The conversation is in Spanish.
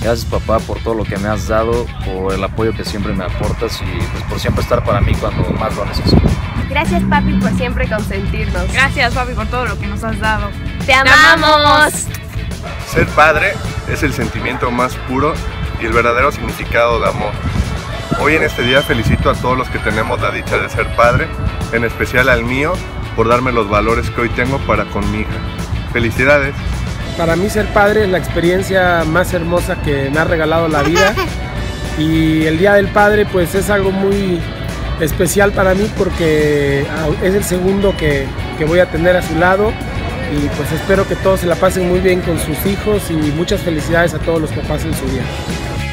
Gracias, papá, por todo lo que me has dado, por el apoyo que siempre me aportas y pues por siempre estar para mí cuando más lo necesito. Gracias, papi, por siempre consentirnos. Gracias, papi, por todo lo que nos has dado. ¡Te amamos! Ser padre es el sentimiento más puro y el verdadero significado de amor. Hoy en este día felicito a todos los que tenemos la dicha de ser padre, en especial al mío, por darme los valores que hoy tengo para con mi hija. ¡Felicidades! Para mí ser padre es la experiencia más hermosa que me ha regalado la vida, y el Día del Padre pues es algo muy especial para mí porque es el segundo que voy a tener a su lado, y pues espero que todos se la pasen muy bien con sus hijos y muchas felicidades a todos los papás en su día.